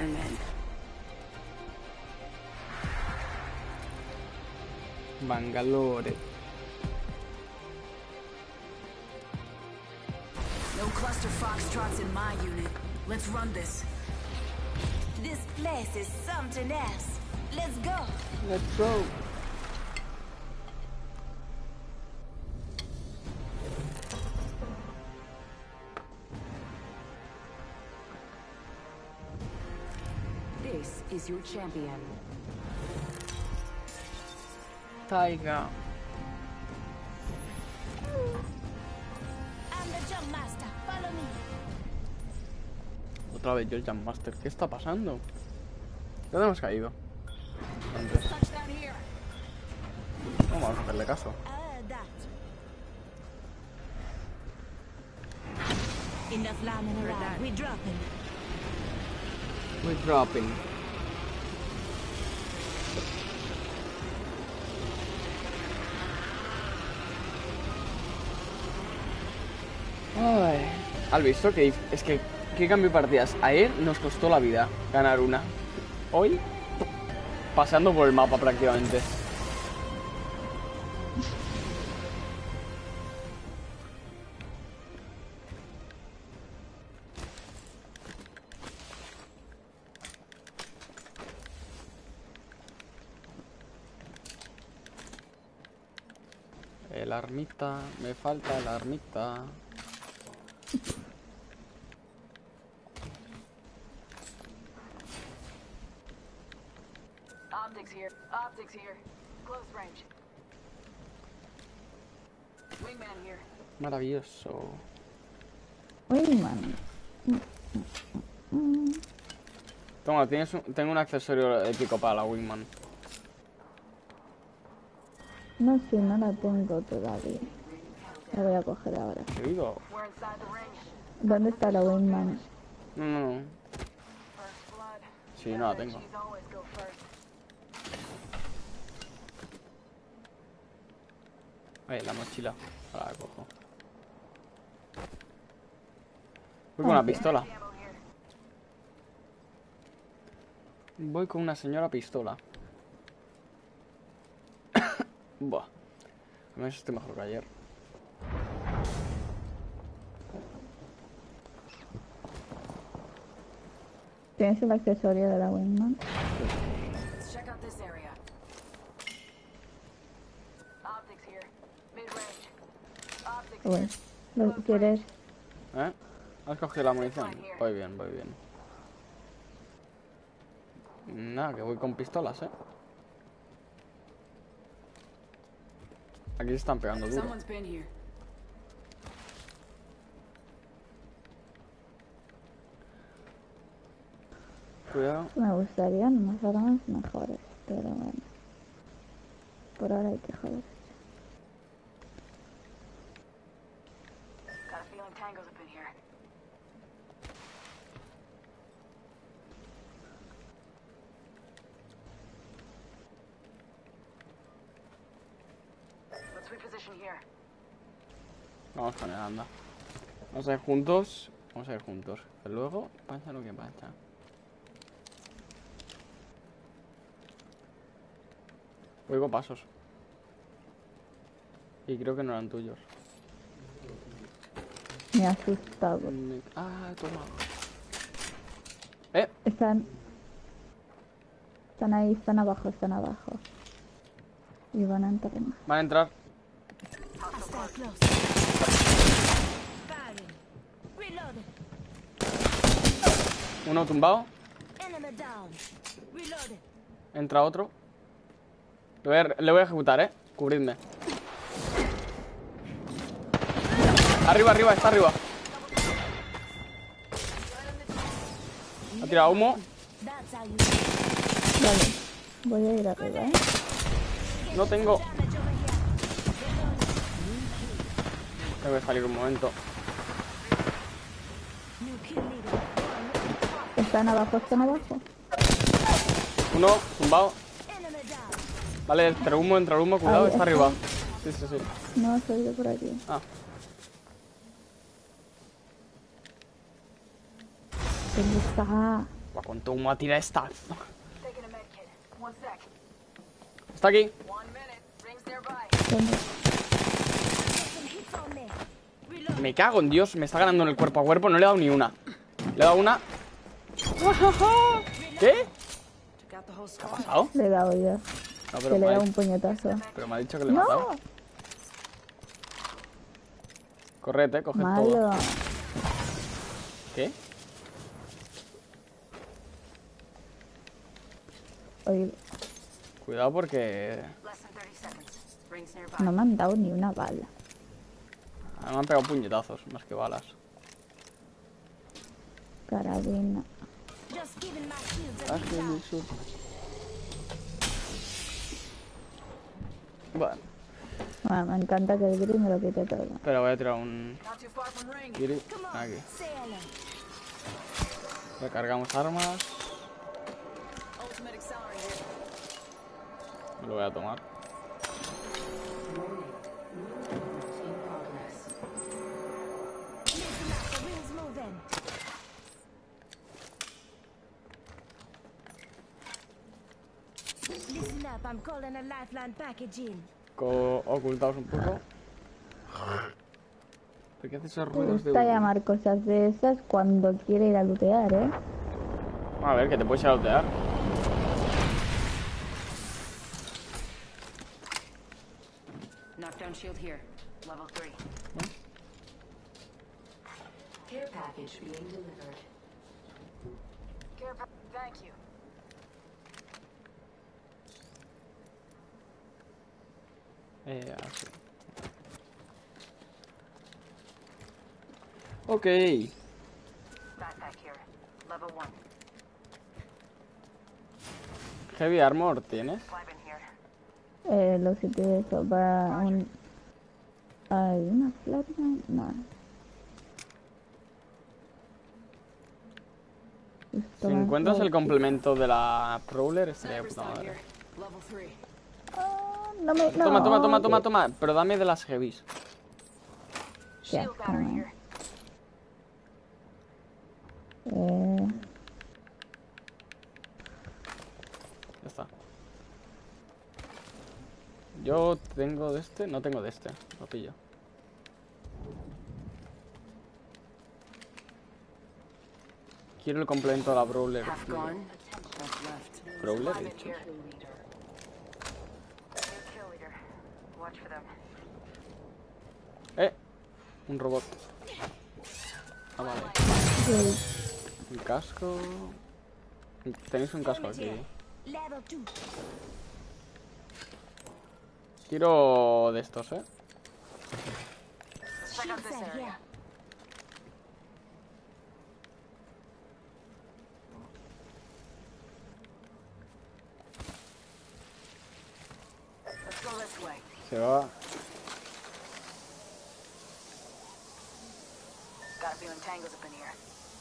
and men. Bangalore. No cluster foxtrots in my unit. Let's run this. This place is something else. Let's go. Let's go. This is your champion. Taiga. I'm the jump master. Follow me. Otra vez yo el Jump Master. ¿Qué está pasando? ¿Dónde hemos caído? Antes. No vamos a hacerle caso. Enough lambing around. We're dropping. We're dropping. Ay. ¿Has visto que es que qué cambio de partidas? A él nos costó la vida ganar una. Hoy, paseando por el mapa prácticamente. El armita, me falta el armita. Optics here. Close range. Wingman here. Maravilloso. Wingman. Toma, tengo un accesorio épico para la Wingman. No sé, no la tengo todavía. La voy a coger ahora. ¿Qué digo? ¿Dónde está la Wingman? No. Sí, no la tengo. La mochila. Ahora la cojo. Voy con una pistola. Voy con una señora pistola. Buah. A menos estoy mejor que ayer. ¿Tienes el accesorio de la Wingman? Bueno, ¿lo quieres? ¿Eh? ¿Has cogido la munición? Voy bien. Nada, que voy con pistolas, Aquí se están pegando duro. Cuidado. Me gustarían unas armas mejores, pero bueno. Por ahora hay que joder. Vamos con él, anda. Vamos a ir juntos. Que luego pasa lo que pasa. Oigo pasos. Y creo que no eran tuyos. Me ha asustado. Ah, toma. Están ahí, están abajo. Y van a entrar. Van a entrar. Uno tumbado. Entra otro. Le voy a ejecutar, Cubridme. Arriba, está arriba. Ha tirado humo. Vale, voy a ir arriba, No tengo. Tengo que salir un momento. Están abajo. Uno, tumbado. Vale, entra humo, cuidado, está arriba. Sí. No, soy yo por aquí. Ah. ¿Dónde está? Buah, ¿cuánto humo ha tirado esta? Taking a med kit. One sec. Está aquí. 1 minute. Rings nearby. ¿Dónde? Some hits on me. Reload. Me cago en Dios, me está ganando en el cuerpo a cuerpo. No le he dado ni una. Le he dado una. ¿Qué? Took out the whole ¿Qué ha squad. pasado? Le he dado yo. No, Que pero le he me, dado ha, un puñetazo. pero me ha dicho que le he ¡No! matado. Correte, coge todo. Malo. ¿Qué? Oye, Cuidado porque... Less than 30 seconds. Rings nearby. no me han dado ni una bala. Me han pegado puñetazos, más que balas. Carabina. Just giving my shields a recharge. Bueno, Bueno, me encanta que el gris me lo quite todo. pero voy a tirar un... Not too far from ring. Giri. Come on. Aquí. Say hello. Recargamos armas. Ultimate accelerator. Me lo voy a tomar. Listen up. The ring's moving. Listen up. I'm calling a lifeline package in. Ocultaos un poco. ¿Por qué hace esos Me ruidos de gusta humo? llamar cosas de esas cuando quiere ir a lootear, ¿eh? A ver, que te puedes ir a lootear. Knockdown shield here. Level 3. Care package being delivered. Thank you. Así. Ok. Backpack here. Level 1. Heavy armor tienes. Clive in here. Lo que te eso para un... ¿Hay una flatline? No. Esto Si va a encuentras ser- el complemento de la Prowler, estaría de puta Cyber's madre. here. Level 3. Ah, no me... No, Toma. Pero dame de las heavies. Ya, Shield battery toma. here. Ya está. Yo tengo de este. No tengo de este. Lo pillo. Quiero el complemento de la Brawler. Half gone. Half left. Brawler, he Clive in dicho. here. New kill leader. Watch for them. Un robot. Ah, vale. Sí. Un casco. Tenéis un casco aquí. Level 2. Tiro de estos, Check out this Shields area. Let's go this way. Se va. Got a few entangles up in here.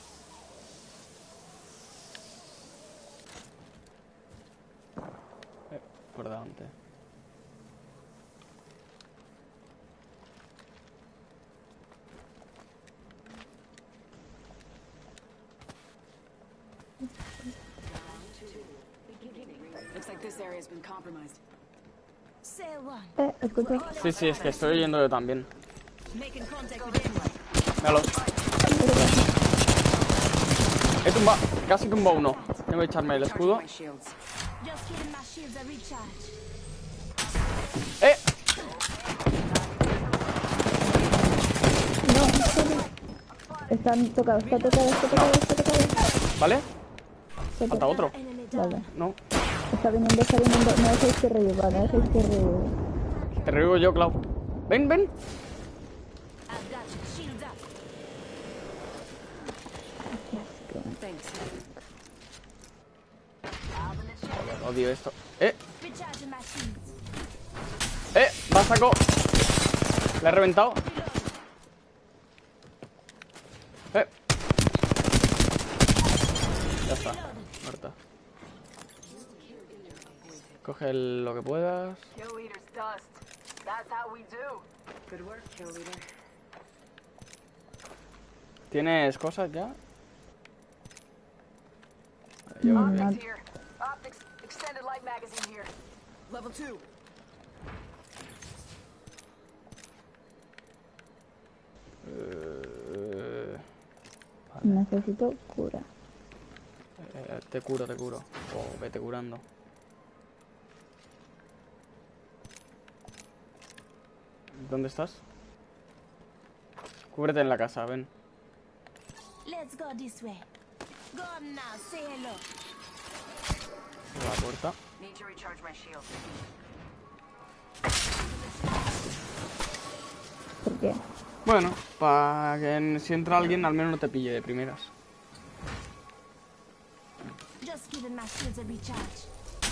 Por delante. Looks like this area's been compromised. Sail 1. Escucha. Sí, es que estoy oyendo yo también. Making contact with inlet. Míralo. He tumbado. Casi tumbado uno. Tengo que echarme el escudo. My shields. Just giving my shields a recharge. ¡Eh! No, espera. Están tocados, está tocado. ¿Vale? Está Falta tocado. otro. Enemy down. Vale. No. Está viniendo. No dejéis que reviva, no dejéis que reviva. Te revivo yo, Clau. Ven. I've got you. Shields up. Thanks. Joder, odio esto. Recharging my shields. Va, saco. Le he reventado. Ya está. Muerta. Coge lo que puedas. Kill leader's dust. That's how we do. Good work, kill leader. ¿Tienes cosas ya? No, Optics here. Optics extended light magazine here. Level 2. necesito cura. Te curo, te curo. O vete curando. ¿Dónde estás? Cúbrete en la casa, ven. Let's go this way. Go on now, say hello. La puerta. Need to recharge my shield. ¿Por qué? Bueno, para que si entra alguien al menos no te pille de primeras. Just giving my shields a recharge.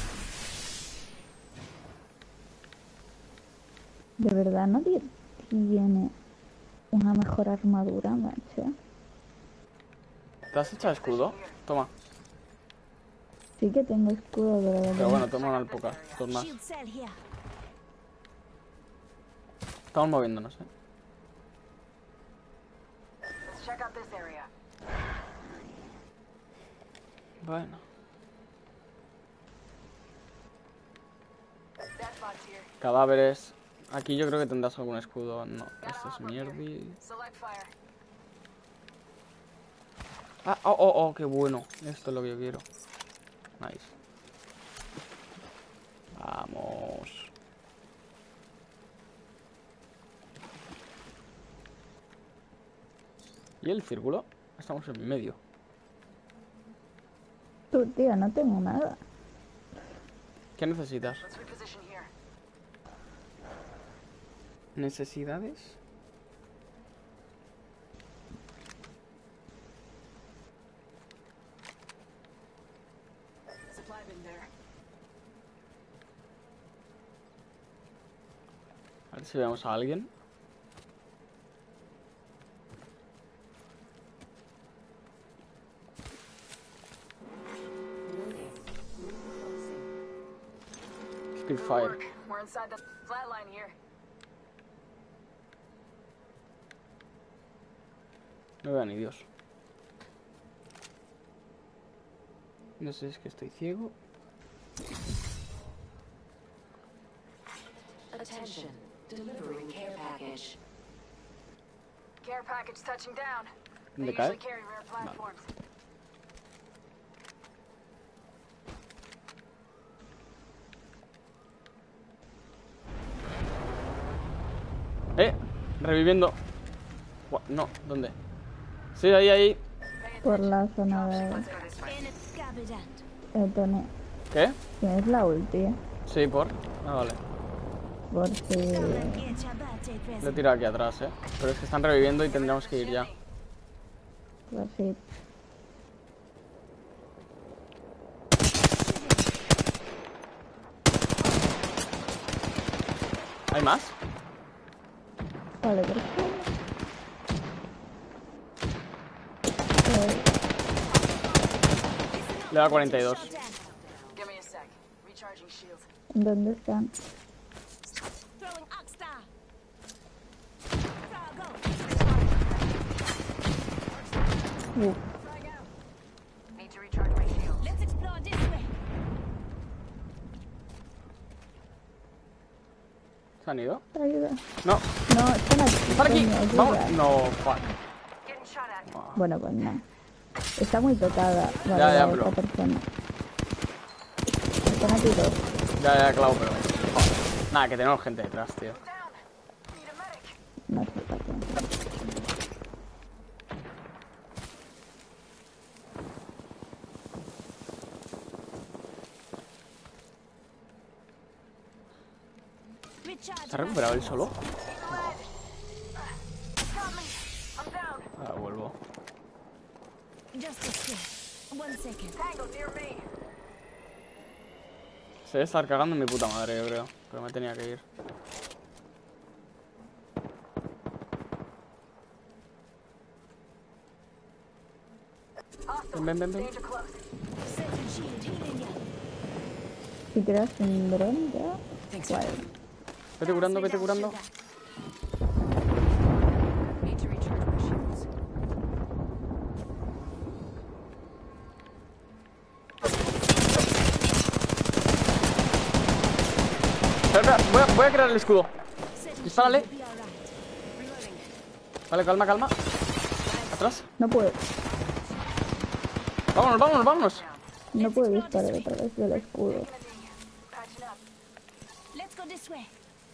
De verdad nadie tiene una mejor armadura, macho. ¿Te has echado escudo? Toma. Sí que tengo escudo, Pero bueno, toma una poca. Dos más. Shield cell here. Estamos moviéndonos, Let's check out this area. Bueno. That bot's here. Cadáveres. Aquí yo creo que tendrás algún escudo. No, esto es mierdi. Select fire. Ah, oh, qué bueno. Esto es lo que yo quiero. Nice. Vamos. ¿Y el círculo? Estamos en medio. Tú, tío, no tengo nada. ¿Qué necesitas? Let's reposition here. ¿Necesidades? Supply bin there. A ver si vemos a alguien. Spitfire. Work. We're inside the flatline here. No veo ni Dios. No sé, es que estoy ciego. Attention. Delivering care package. Care package touching down. They ¿Dónde usually cae? carry rare platforms. Reviviendo. No, ¿dónde? Sí, ahí. Por la zona de Tony. ¿Qué? ¿Tienes la ulti? Sí, por. Ah, vale. Por si... Lo he tirado aquí atrás, Pero es que están reviviendo y tendríamos que ir ya. Por si... ¿Hay más? Vale, perfecto. Le da 42. Give me a sec. Recharging shield. ¿Dónde están? Throwing Oxstar. Flying out. Need to recharge my shield. Let's explore this way. ¿Se han ido? Ayuda. No. No, están aquí. ¡Para aquí! coño, ayuda. ¡Vamos! No, fuck. Getting shot at. Bueno, pues nada. Está muy tocada. Vale, Ya, vale, pero- esta persona. Están aquí dos. Ya, claro, pero... Joder. Nada, que tenemos gente detrás, tío. Down. Need a medic. No sé para qué. ¿Se ha recuperado él solo? Got me. I'm down. Ahora vuelvo. Just a sec. 1 second. Tango near me. Se debe estar cagando en mi puta madre, yo creo. Pero me tenía que ir. Ven. Danger close. Setting shield, healing ya. Si tiras un dron ya. Guay. Vete curando, vete curando. Need to recharge my shields. Espera, voy a crear el escudo. Dispárale. Vale, calma, calma. Atrás. No puedo. Vámonos, vámonos, vámonos. No puedo disparar a través del escudo. Let's go this way.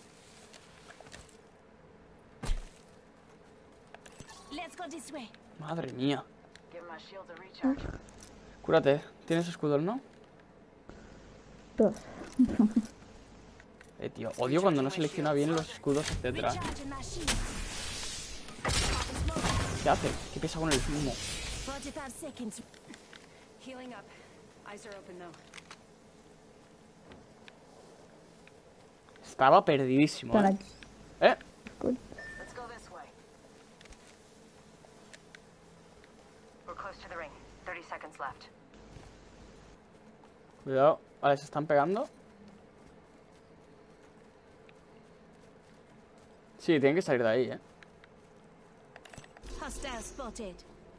Let's go this way. Madre mía. Give my shields a recharge. Cúrate. ¿Tienes escudos, no? 2. Tío, odio cuando no selecciona bien los escudos, etcétera. Recharging my shield. ¿Qué hace? ¿Qué pesa con el humo? 45 seconds. Healing up. Eyes are open though. Estaba perdidísimo, Están ¿eh? aquí. ¿Eh? Good. Let's go this way. We're close to the ring. 30 seconds left. Cuidado. Vale, se están pegando. Sí, tienen que salir de ahí, ¿eh? Hostile spotted.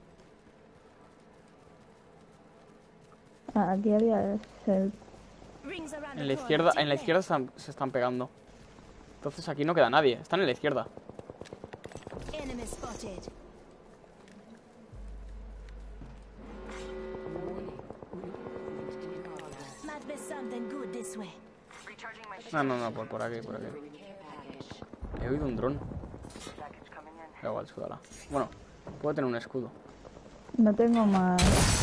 Ah, aquí había el... Rings around En the la corner. izquierda, Take en la left. izquierda se están pegando. Entonces aquí no queda nadie. Están en la izquierda. Enemy spotted. Might be something good this way. Recharging my shields. No, no, no, por aquí, por aquí. Care package. He oído un dron. Package coming in. Da igual, sudala. Bueno, puedo tener un escudo. No tengo más...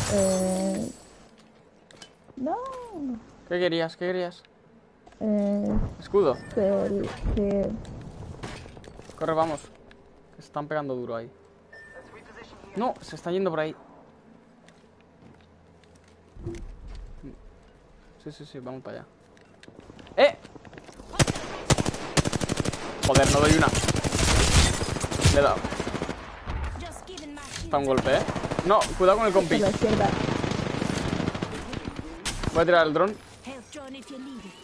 No. ¿Qué querías? ¿Qué querías? Eh, Escudo. que... Corre, vamos. Que se están pegando duro ahí. Let's reposition here. No, se están yendo por ahí. Sí, sí, sí, vamos para allá. ¡Eh! Joder, no doy una. Le he dado. Just giving my shield. Está un golpe, ¿eh? No, cuidado con el compi. por la izquierda. Voy a tirar el dron. Health drone if you need it.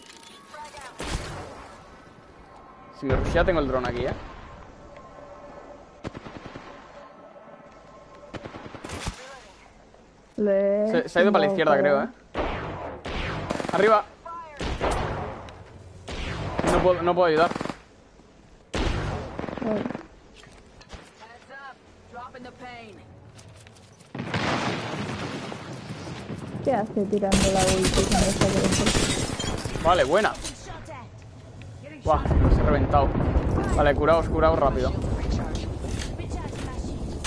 Si me rushea tengo el dron aquí, ¿eh? Se ha ido para la izquierda, creo, ¿eh? ¡Arriba! No puedo ayudar. Ay, Heads up. Dropping the pain. ¿qué hace tirando la ulti cuando está lejos? Vale, buena. Shot at. Buah, los he reventado. Vale, curaos rápido. Recharging my shield.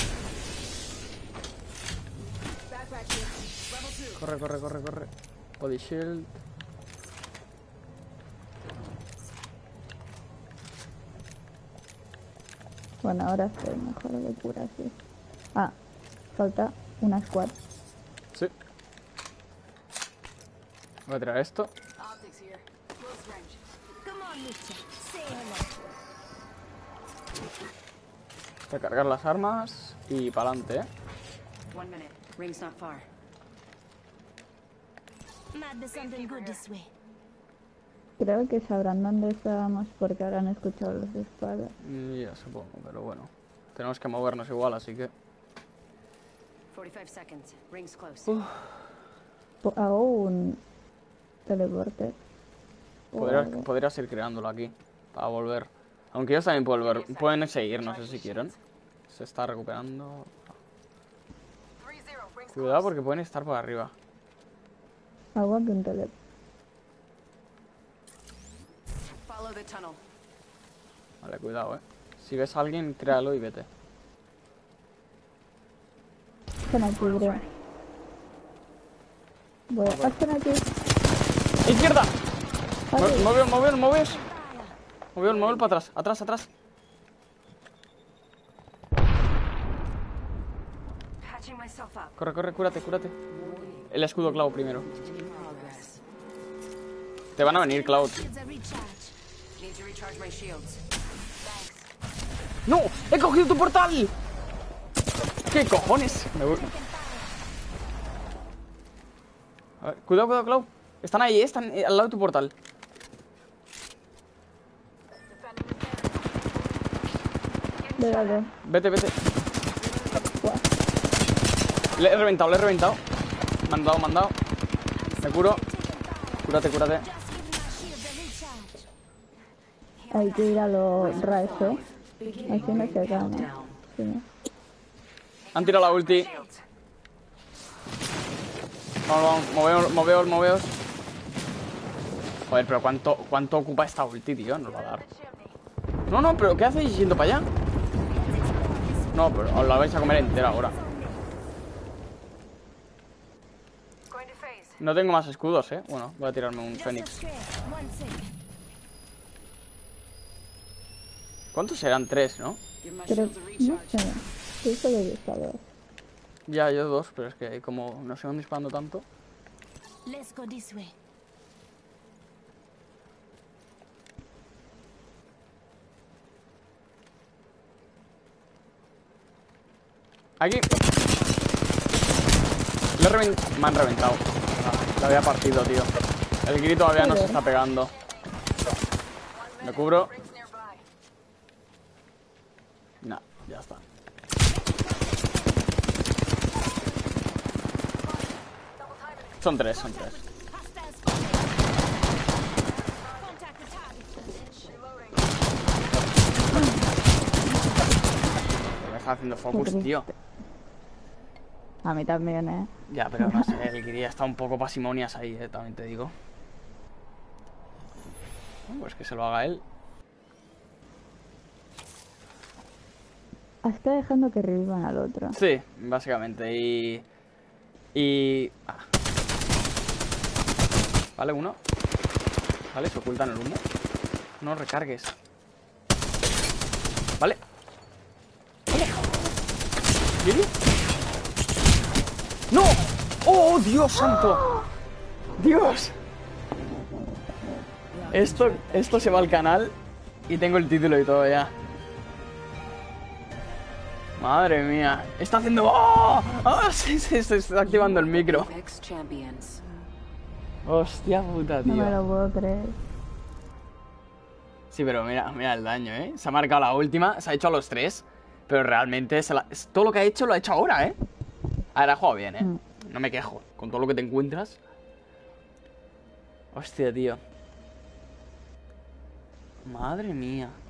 Backpack here. Level 2. Corre. Body shield. Bueno, ahora estoy mejor de cura, sí. Ah, falta una squad. Sí. Voy a tirar esto. Optics here. Close range. Come on, Mitchell. Say hello. Voy a cargar las armas y para adelante, ¿eh? 1 minute. Ring's not far. Might be something good this way. Creo que sabrán dónde estábamos porque habrán escuchado los disparos. Ya supongo, pero bueno. Tenemos que movernos igual, así que... 45 seconds. Ring's close. Hago un teleporte. O algo. Podrías ir creándolo aquí para volver. Aunque ellos también pueden seguir, no sé si quieren. Se está recuperando. 3-0. Ring's Cuidado porque pueden estar por arriba. Hago aquí un teleporte. Follow the tunnel. Vale, cuidado, Si ves a alguien, créalo y vete. Están aquí, creo. Voy a... Están aquí. ¡Izquierda! Vale. Movió para atrás. Atrás. Patching myself up. Corre, cúrate. El escudo, Cloud, primero. In progress. Te van a venir, Cloud. Shields are recharged. Need to recharge my shields. ¡No! ¡He cogido tu portal! ¿Qué cojones? Me voy. A ver, cuidado, Cloud. Están ahí, están al lado de tu portal. Vale. Vete. Buah. Le he reventado. Me han dado. Me curo. Cúrate. Just giving my shields a recharge. Hay que ir a los raios. Así no se gana. Sí, ¿no? Han tirado la ulti. Vamos, moveos. Joder, pero ¿cuánto ocupa esta ulti, tío? Nos va a dar. No, pero ¿qué hacéis yendo para allá? No, pero os la vais a comer entera ahora. Going to phase. No tengo más escudos, Bueno, voy a tirarme un Fénix. ¿Cuántos serán? 3, ¿no? Pero, no sé. Yo solo he visto 2. Ya, yo 2, pero es que como no se van disparando tanto. Let's go this way. Aquí. Me han reventado. Lo había partido, tío. El Giri todavía no se está pegando. Me cubro. Rings nearby. No, ya está. Son tres. Hostiles contact the target. Me está haciendo focus, tío. A mí también, Ya, pero no sé, el Giri está un poco pasimonias ahí, también te digo. Bueno, pues que se lo haga él. Está dejando que revivan al otro. Sí, básicamente. Vale, uno. Vale, se oculta en el humo. No recargues. Vale. ¿Giri? ¡No! ¡Oh, Dios santo! ¡Dios! Esto se va al canal y tengo el título y todo ya. Madre mía. Está haciendo... ¡Oh! ¡Oh! Se está activando el micro. Hostia puta, tío. No me lo puedo creer. Sí, pero mira el daño, ¿eh? Se ha marcado la última, se ha hecho a los 3. Pero realmente todo lo que ha hecho lo ha hecho ahora, ¿eh? A ver, ha jugado bien, ¿eh? No me quejo. Con todo lo que te encuentras. Hostia, tío. Madre mía.